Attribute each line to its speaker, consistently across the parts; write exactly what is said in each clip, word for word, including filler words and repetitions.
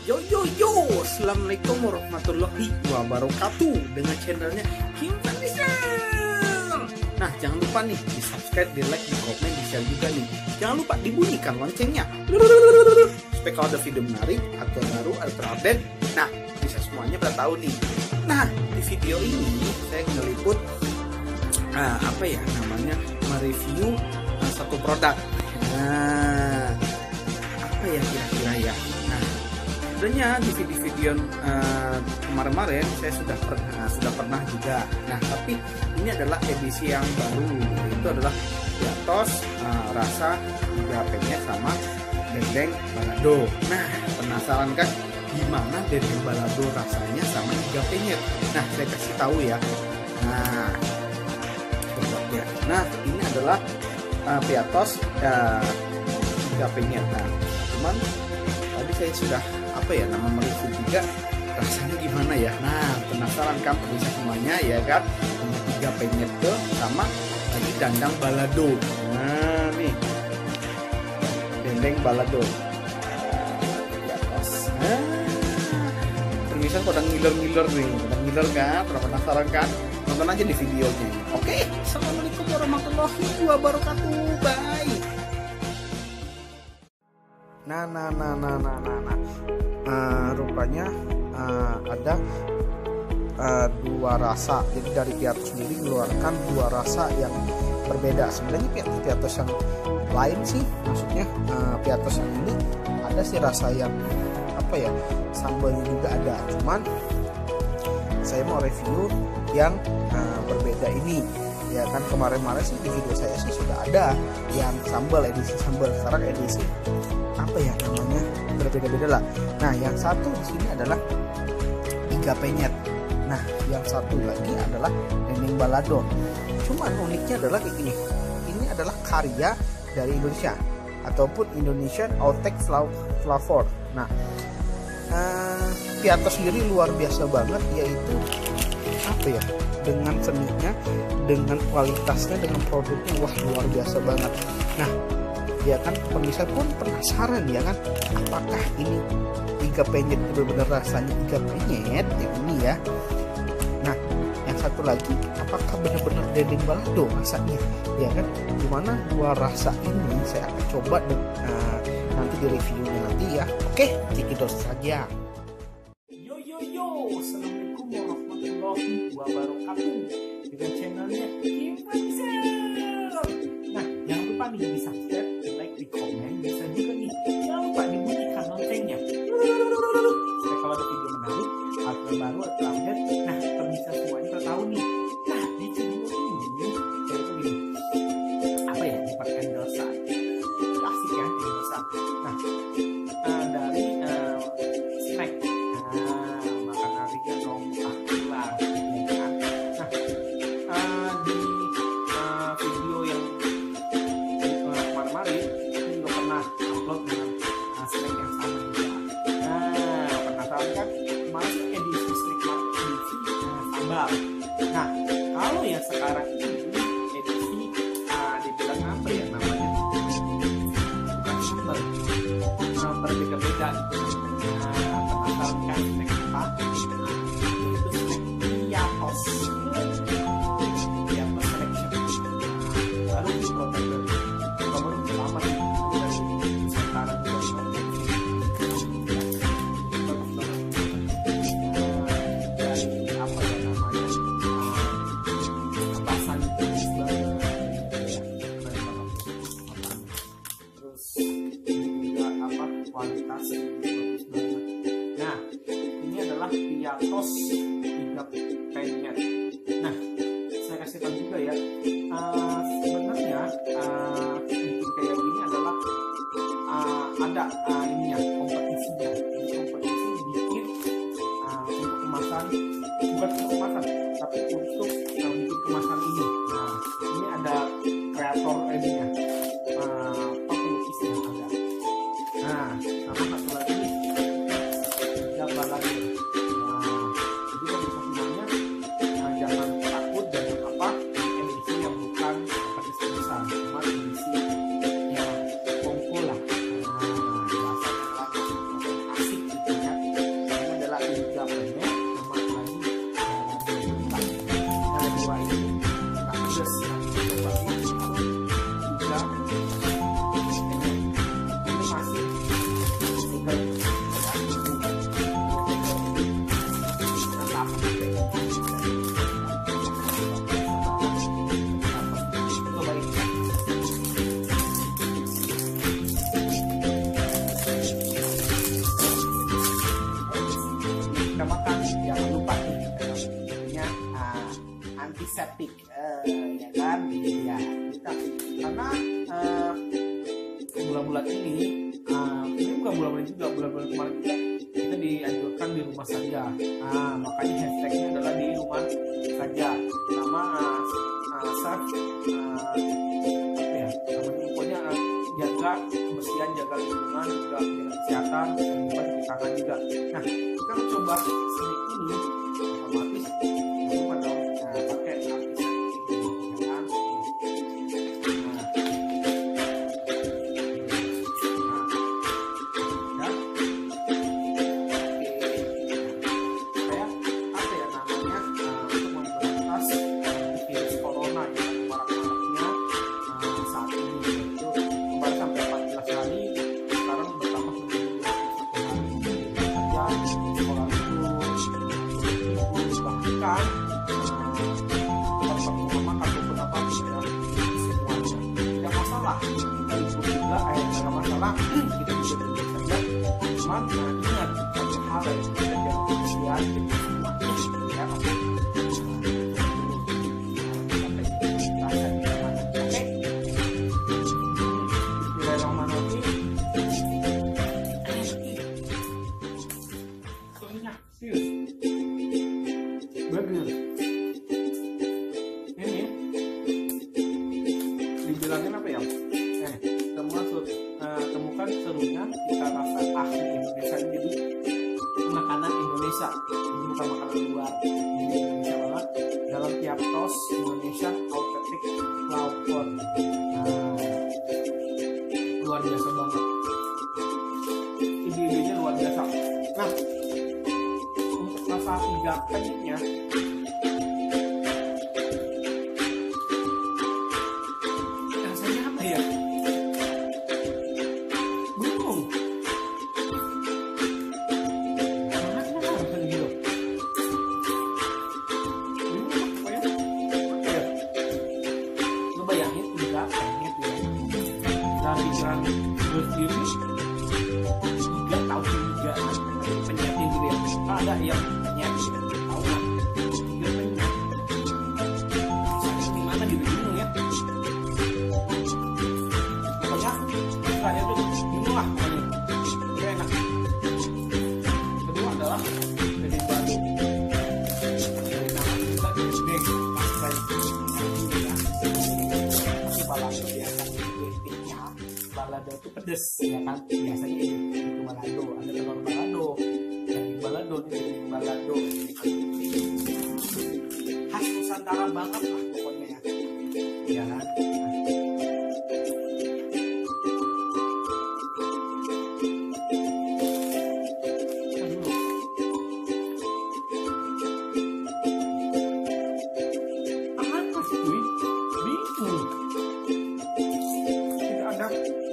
Speaker 1: Yo yo yo, assalamualaikum warahmatullahi wabarakatuh. Dengan channelnya Kim Vanessa. Nah, jangan lupa nih di subscribe, di like, di komen, di share juga nih. Jangan lupa dibunyikan loncengnya supaya kalau ada video menarik atau baru atau terupdate, nah bisa semuanya pada tahu nih. Nah, di video ini saya ngeliput uh, apa ya namanya mereview uh, satu produk. Nah, apa ya kira-kira ya? Nah, sebenarnya di video-video uh, kemarin-kemarin saya sudah pernah sudah pernah juga. Nah, tapi ini adalah edisi yang baru. Itu adalah Piatos uh, rasa tiga penyet sama dendeng balado. Nah, penasaran kan gimana dendeng balado rasanya sama tiga penyet? Nah, saya kasih tahu ya. Nah, ya. Nah, ini adalah uh, Piatos uh, tiga penyet. Nah, cuman tadi saya sudah apa ya nama mereview juga rasanya gimana ya. Nah, penasaran kan bisa semuanya ya kan, punya tiga penyet tuh sama lagi dandang balado. Nah nih dendeng balado di atas. Nah, permisaan pada ngiler-ngiler nih, pada ngiler kan, pada penasaran kan, nonton aja di videonya. Oke, assalamualaikum warahmatullahi wabarakatuh. Bye. Nah, nah, nah, nah, nah, nah, nah. Uh, rupanya uh, ada uh, dua rasa. Jadi dari Piatos sendiri mengeluarkan dua rasa yang berbeda. Sebenarnya Piatos Piatos yang lain sih, maksudnya uh, Piatos yang ini ada sih rasa yang apa ya, sambalnya juga ada. Cuman saya mau review yang uh, berbeda ini. Ya kan kemarin-kemarin sih di video saya sih sudah ada yang sambal, edisi sambal. Sekarang edisi apa ya namanya berbeda-beda lah. Nah, yang satu di sini adalah tiga penyet. Nah, yang satu lagi adalah dendeng balado. Cuman uniknya adalah kayak gini. Ini adalah karya dari Indonesia ataupun Indonesian Outtake Flavor. Nah, uh, Piatos sendiri luar biasa banget, yaitu apa ya, dengan seninya, dengan kualitasnya, dengan produknya, wah luar biasa banget. Nah, ya kan pemirsa pun penasaran ya kan, apakah ini tiga penyet benar-benar rasanya tiga penyet yang ini ya. Nah, yang satu lagi apakah benar-benar dendeng balado rasanya ya kan. Gimana dua rasa ini saya akan coba dan uh, nanti di reviewnya nanti ya. Oke, gitu saja. Yo yo yo, assalamualaikum warahmatullahi wabarakatuh. Dengan channelnya Kim Vanessa. Nah, jangan lupa nih di subscribe, di like, di komen, bisa juga nih jangan lupa dibunyikan loncengnya supaya kalau ada video menarik atau baru atau update, nah bisa semuanya kita tahu nih. Nah, di video ini yaitu gini, apa ya, dapat endorsan klasik ya, endorsan. Nah, uh, dari uh, snack, nah makanan ringan dong, akhilan ya kan. Nah, uh, di uh, video yang kemarin ini juga pernah upload dengan uh, snack yang sama juga. Nah, penasaran kan kemarin edisi snack edisi uh, sambal. Nah, kalau yang sekarang ini edisi uh, dibilang apa ya namanya, bukan sambal, uh, berbeda-beda gitu. Nah, penasaran kan snack apa? Itu snack Piatos. Piatos selection. Baru di produk lama sih dari Nusantara juga dari apa ya namanya kemasan bagus banget ya, terus juga apa kualitas bagus banget. Nah, ini adalah Piatos tiga penyet. Nah, saya kasih tahu juga ya, uh, sebenarnya uh, kayak gini adalah uh, ada uh, ininya kompetisinya. Jadi kompetisi bikin uh, untuk kemasan, bukan untuk kemasan tapi untuk uh, bikin kemasan ini. Nah, ini ada kreator ininya, uh, apa pelukisnya ada. Nah, sama satu lagi gambar lagi. Nah, jadi kalau bisa semuanya uh, jangan takut, jangan apa edisi yang bukan pedes-pedesan, cuma edisi yang kumpul lah. Nah, ini uh, ini bukan bulan-bulan juga, bulan-bulan kemarin juga kita dianjurkan di rumah saja. Nah, makanya hashtagnya adalah di rumah saja. Nama uh, uh, self uh, apa ya namanya, pokoknya uh, jaga kebersihan, jaga lingkungan, juga jaga kesehatan, dan juga cuci tangan juga. Nah, kita mencoba seni ini otomatis lupa dong, nah, pakai aplikasi ini, ya kan? Nah, nah, ya, kayak apa ya namanya, uh, untuk memberantas uh, virus corona yang marak-maraknya uh, saat ini, yaitu kemarin sampai empat belas hari, sekarang bertambah menjadi dua puluh satu hari saja. Sekolah itu bahkan tempat pengumuman ataupun apa ya, semuanya tidak masalah, kita libur juga, eh tidak masalah, kita bisa libur saja. Cuman nah, ingat satu hal yang kita jangan kemudian kita semuanya ya, oke. Bagus. Ini dibilangin apa ya? Eh, temukan uh, temukan serunya kita rasa ahli Indonesia. Jadi makanan Indonesia, ini bukan makanan luar, ini Indonesia banget. Dalam tiap tos Indonesia authentic flavor. Nah, luar biasa banget. Ide-idenya luar biasa. Nah, rasa tiga penyitnya rasanya apa ya? Bingung. Mana rasanya gitu? Bingung apa ya? Apa ya? Lu bayangin tiga penyit ya. Dalam pikiran gue sendiri tiga tahu tiga penyitnya gitu ya. Ada yang balado itu pedes ya kan, biasanya itu balado, ada telur balado, daging balado, daging balado, khas Nusantara banget lah pokoknya ya, ya kan. Apa sih gue bingung, tidak ada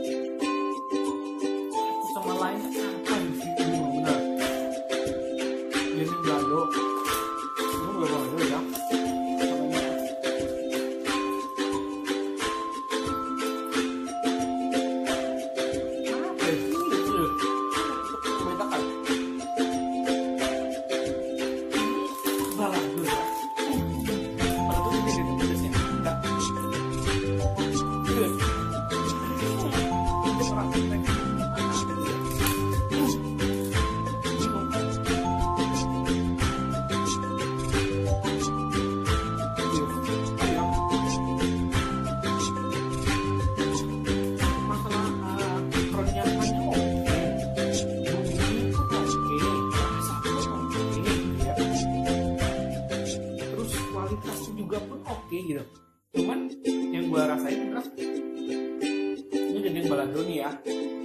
Speaker 1: sama lain apa sih ini benar. Ini balado, ini balado ya. Apa sih itu? Membedakan. Ini balado ya. Balado ini tidak pedasnya, enggak. Good. Itu perasaan juga pun oke okay, gitu. Cuman yang gue rasain adalah ini daging balado nih ya.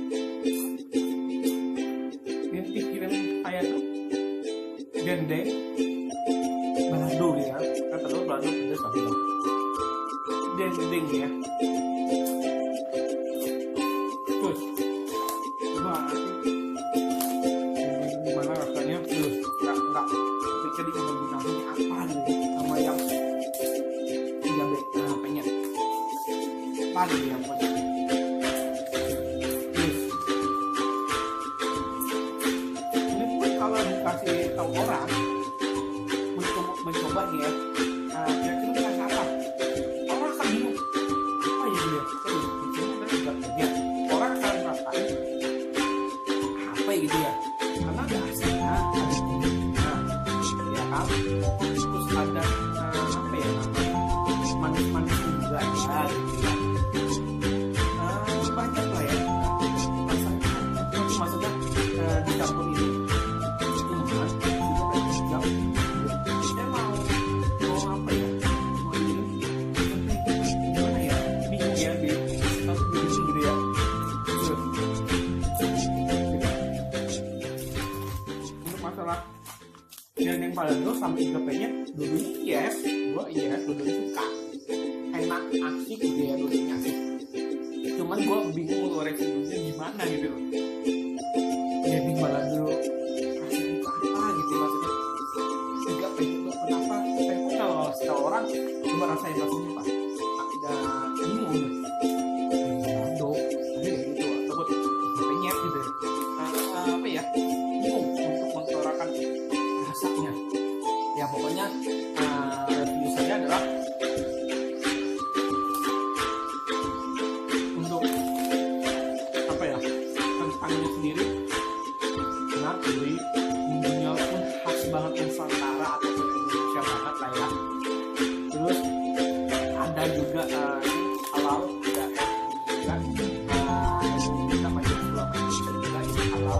Speaker 1: Yang pikiran saya tuh dendeng balado gitu ya. Kan telur balado pedas tapi ya. Dendeng ya. Terus wah, gimana rasanya? Terus enggak enggak pikir di imajinasinya apa gitu sama yang apa gitu ya pokoknya. Ini pun kalau dikasih tahu orang mencoba, mencoba nih ya, nah, kira-kira dikasih apa? Orang akan bingung apa ya dia? Terus di sini ada juga banyak orang akan merasakan karena ada asinnya, ada gurihnya, ya kan. Terus ada uh, apa ya namanya, manis-manis juga ya gitu ya. Uh, banyak lah ya rasanya, maksudnya uh, dicampur ini. Cuman juga kan jam saya mau mau apa ya, mau ini gimana ya, bingung ya di satu begitu gitu ya. Untuk masalah dendeng balado sama I G P-nya, dulunya yes, gua yes, dulunya suka, enak, asik gitu ya, dulunya asik. Cuman gua bingung lo reviewnya gimana gitu loh. Dendeng balado rasanya itu apa gitu maksudnya. I G P itu kenapa? Saya pun kalau setiap orang coba rasain rasanya pak, agak bingung deh. Balado, ada kayak gitu, atau buat I G P-nya gitu. Nah, apa ya? Bingung untuk mengutarakan rasanya. Ya pokoknya uh, review saya adalah untuk apa ya, kentangnya sendiri benar gurih, bumbunya pun khas banget Nusantara atau Indonesia banget lah ya. Terus ada juga uh, halal, ada juga uh, kita macam selama ini juga ini halal.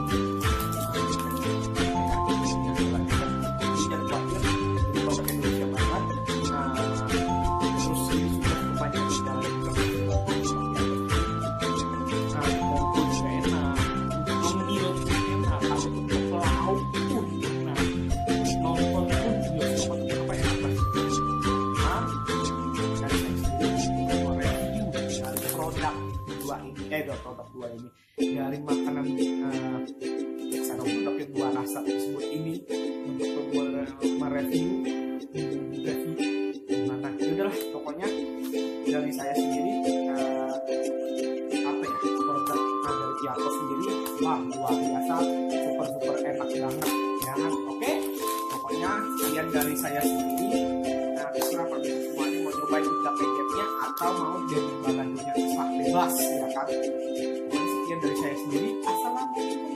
Speaker 1: Eh produk dua ini dari makanan uh, Xero produk yang dua rasa tersebut ini untuk mereview review gimana. Ya udahlah pokoknya dari saya sendiri uh, apa ya, produk uh, dari Piato sendiri wah luar biasa, super super enak banget ya kan. Oke pokoknya sekian dari saya sendiri. Nah terserah kalian semuanya mau cobain udah packetnya atau mau jadi balannya, wah bebas ya kan. Pokoknya sekian dari saya sendiri. Assalamualaikum.